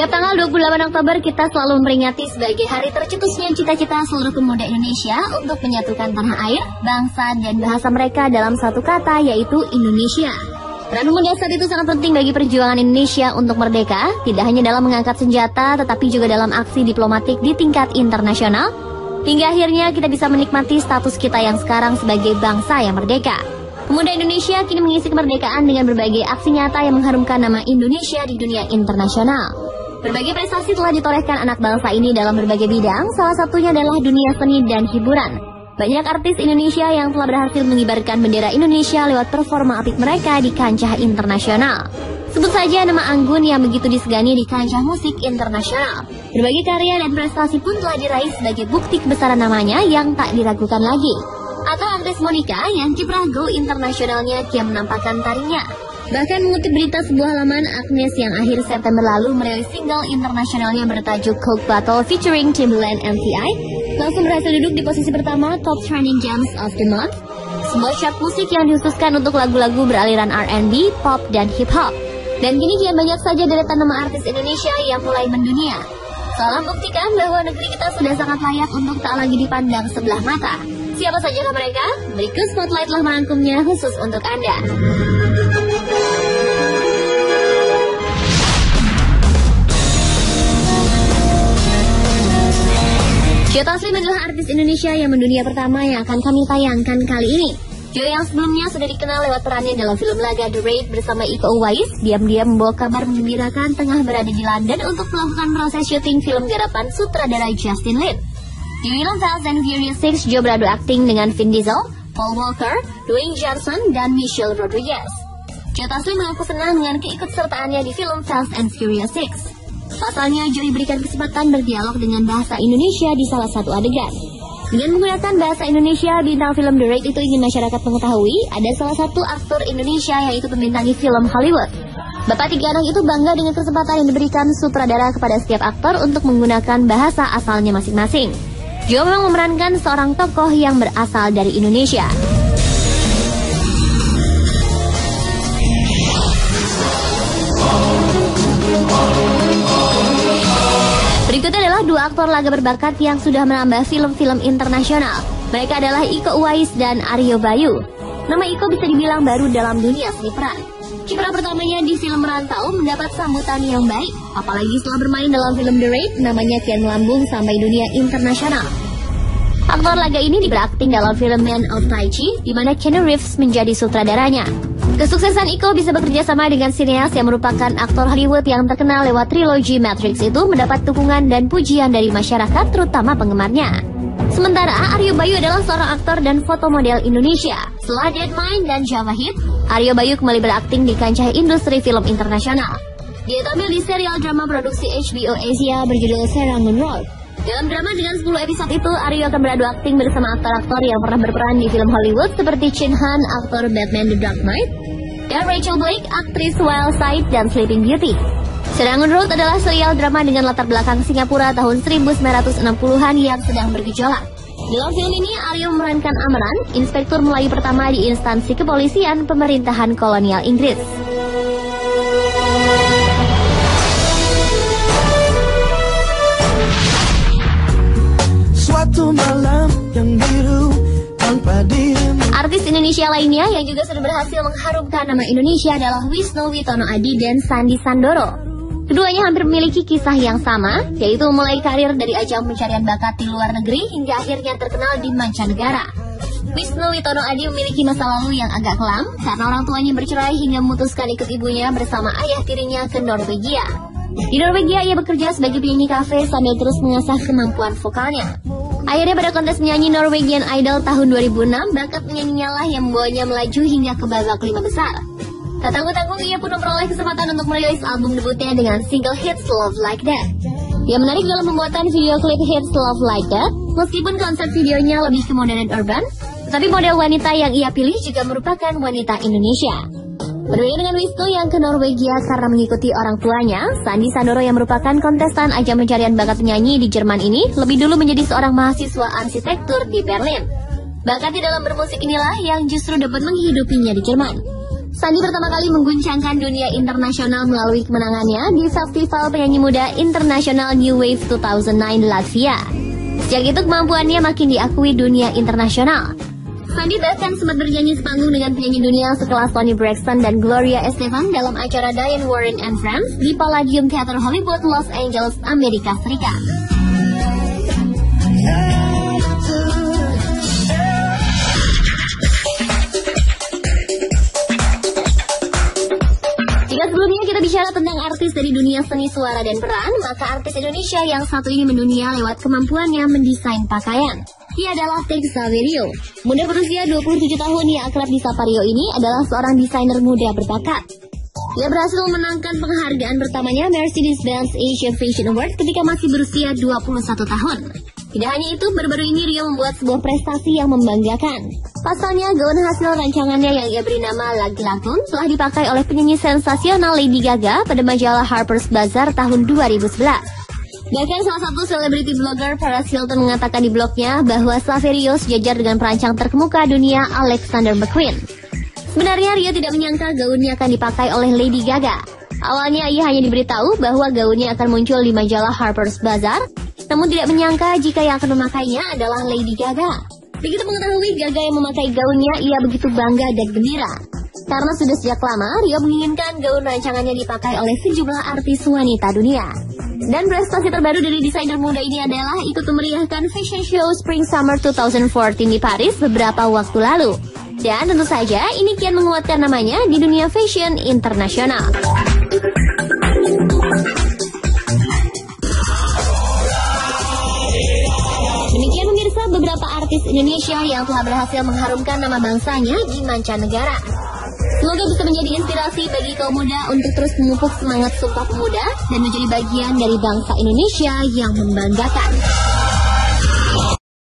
Setiap tanggal 28 Oktober kita selalu memperingati sebagai hari tercetusnya cita-cita seluruh pemuda Indonesia untuk menyatukan tanah air, bangsa, dan bahasa mereka dalam satu kata, yaitu Indonesia. Peran pemuda saat itu sangat penting bagi perjuangan Indonesia untuk merdeka, tidak hanya dalam mengangkat senjata, tetapi juga dalam aksi diplomatik di tingkat internasional, hingga akhirnya kita bisa menikmati status kita yang sekarang sebagai bangsa yang merdeka. Pemuda Indonesia kini mengisi kemerdekaan dengan berbagai aksi nyata yang mengharumkan nama Indonesia di dunia internasional. Berbagai prestasi telah ditorehkan anak bangsa ini dalam berbagai bidang, salah satunya adalah dunia seni dan hiburan. Banyak artis Indonesia yang telah berhasil mengibarkan bendera Indonesia lewat performa apik mereka di kancah internasional. Sebut saja nama Anggun yang begitu disegani di kancah musik internasional. Berbagai karya dan prestasi pun telah diraih sebagai bukti kebesaran namanya yang tak diragukan lagi. Atau aktris Monica yang kiprah go internasionalnya kian menampakkan taringnya. Bahkan mengutip berita sebuah laman, Agnes yang akhir September lalu merilis single internasionalnya bertajuk Coke Battle featuring Timbaland and T.I. langsung berhasil duduk di posisi pertama Top Trending Gems of the Month, sebuah chart musik yang dikhususkan untuk lagu-lagu beraliran R&B, pop, dan hip-hop. Dan kini kian banyak saja deretan nama artis Indonesia yang mulai mendunia. Seolah membuktikan bahwa negeri kita sudah sangat layak untuk tak lagi dipandang sebelah mata. Siapa saja mereka? Berikut Spotlight telah merangkumnya khusus untuk Anda. Joe Taslim adalah artis Indonesia yang mendunia pertama yang akan kami tayangkan kali ini. Joe yang sebelumnya sudah dikenal lewat perannya dalam film laga The Raid bersama Iko Uwais, diam-diam membawa kabar menggembirakan tengah berada di London untuk melakukan proses syuting film garapan sutradara Justin Lin. Di film Fast and Furious 6, Joe beradu akting dengan Vin Diesel, Paul Walker, Dwayne Johnson, dan Michelle Rodriguez. Joe Taslim mengaku senang dengan keikutsertaannya di film Fast and Furious 6. Pasalnya, Joe diberikan kesempatan berdialog dengan bahasa Indonesia di salah satu adegan. Dengan menggunakan bahasa Indonesia, bintang film The Raid itu ingin masyarakat mengetahui ada salah satu aktor Indonesia yaitu pembintangi film Hollywood. Bapak tiga anak itu bangga dengan kesempatan yang diberikan sutradara kepada setiap aktor untuk menggunakan bahasa asalnya masing-masing. Joe memang memerankan seorang tokoh yang berasal dari Indonesia. Berikutnya adalah dua aktor laga berbakat yang sudah menambah film-film internasional. Mereka adalah Iko Uwais dan Aryo Bayu. Nama Iko bisa dibilang baru dalam dunia seni peran. Kiprah pertamanya di film Merantau mendapat sambutan yang baik. Apalagi setelah bermain dalam film The Raid, namanya kian melambung sampai dunia internasional. Aktor laga ini berakting dalam film Man of Tai Chi, di mana Keanu Reeves menjadi sutradaranya. Kesuksesan Iko bisa bekerja sama dengan sineas yang merupakan aktor Hollywood yang terkenal lewat trilogi Matrix itu mendapat dukungan dan pujian dari masyarakat, terutama penggemarnya. Sementara Aryo Bayu adalah seorang aktor dan fotomodel Indonesia. Setelah Deadmine dan Java Hit, Aryo Bayu kembali berakting di kancah industri film internasional. Dia tampil di serial drama produksi HBO Asia berjudul Serangan Road. Dalam drama dengan 10 episode itu, Aryo akan beradu akting bersama aktor-aktor yang pernah berperan di film Hollywood seperti Chin Han, aktor Batman The Dark Knight, dan Rachel Blake, aktris Wild Side dan Sleeping Beauty. Serangan Road adalah serial drama dengan latar belakang Singapura tahun 1960-an yang sedang bergejolak. Dalam film ini, Aryo memerankan Amran, inspektur Melayu pertama di instansi kepolisian pemerintahan kolonial Inggris. Suatu malam yang biru tanpa dirimu. Artis Indonesia lainnya yang juga sudah berhasil mengharumkan nama Indonesia adalah Wisnu Witono Adi dan Sandi Sandoro. Keduanya hampir memiliki kisah yang sama, yaitu memulai karir dari ajang pencarian bakat di luar negeri hingga akhirnya terkenal di mancanegara. Wisnu Witono Adi memiliki masa lalu yang agak kelam karena orang tuanya bercerai hingga memutuskan ikut ibunya bersama ayah tirinya ke Norwegia. Di Norwegia ia bekerja sebagai penyanyi kafe sambil terus mengasah kemampuan vokalnya. Akhirnya pada kontes menyanyi Norwegian Idol tahun 2006, bakat menyanyinya lah yang membawanya melaju hingga ke babak 5 besar. Tak tanggung-tanggung ia pun memperoleh kesempatan untuk merilis album debutnya dengan single hits Love Like That. Ia menarik dalam pembuatan video klip hits Love Like That, meskipun konsep videonya lebih ke modern urban, tetapi model wanita yang ia pilih juga merupakan wanita Indonesia. Berbeda dengan Wisnu yang ke Norwegia karena mengikuti orang tuanya, Sandi Sandoro yang merupakan kontestan ajang pencarian bakat penyanyi di Jerman ini lebih dulu menjadi seorang mahasiswa arsitektur di Berlin. Bakat di dalam bermusik inilah yang justru dapat menghidupinya di Jerman. Sandi pertama kali mengguncangkan dunia internasional melalui kemenangannya di Festival Penyanyi Muda Internasional New Wave 2009 Latvia. Sejak itu kemampuannya makin diakui dunia internasional. Sandi bahkan sempat bernyanyi sepanggung dengan penyanyi dunia sekelas Toni Braxton dan Gloria Estefan dalam acara Diane Warren and Friends di Palladium Theater Hollywood, Los Angeles, Amerika Serikat. Jika sebelumnya kita bicara tentang artis dari dunia seni suara dan peran, maka artis Indonesia yang satu ini mendunia lewat kemampuannya mendesain pakaian. Ia adalah Teh Sawerio. Muda berusia 27 tahun yang akrab disapa Rio ini adalah seorang desainer muda berbakat. Ia berhasil memenangkan penghargaan pertamanya Mercedes-Benz Asia Fashion Award ketika masih berusia 21 tahun. Tidak hanya itu, baru-baru ini Rio membuat sebuah prestasi yang membanggakan. Pasalnya, gaun hasil rancangannya yang ia beri nama Lag-Lagun telah dipakai oleh penyanyi sensasional Lady Gaga pada majalah Harper's Bazaar tahun 2011. Bahkan salah satu selebriti blogger Paris Hilton mengatakan di blognya bahwa Saverio sejajar dengan perancang terkemuka dunia Alexander McQueen. Sebenarnya Rio tidak menyangka gaunnya akan dipakai oleh Lady Gaga. Awalnya ia hanya diberitahu bahwa gaunnya akan muncul di majalah Harper's Bazaar, namun tidak menyangka jika yang akan memakainya adalah Lady Gaga. Begitu mengetahui Gaga yang memakai gaunnya, ia begitu bangga dan gembira. Karena sudah sejak lama, Rio menginginkan gaun rancangannya dipakai oleh sejumlah artis wanita dunia. Dan prestasi terbaru dari desainer muda ini adalah ikut memeriahkan Fashion Show Spring Summer 2014 di Paris beberapa waktu lalu. Dan tentu saja ini kian menguatkan namanya di dunia fashion internasional. Demikian pemirsa beberapa artis Indonesia yang telah berhasil mengharumkan nama bangsanya di mancanegara. Semoga bisa menjadi inspirasi bagi kaum muda untuk terus memupuk semangat Sumpah Pemuda dan menjadi bagian dari bangsa Indonesia yang membanggakan.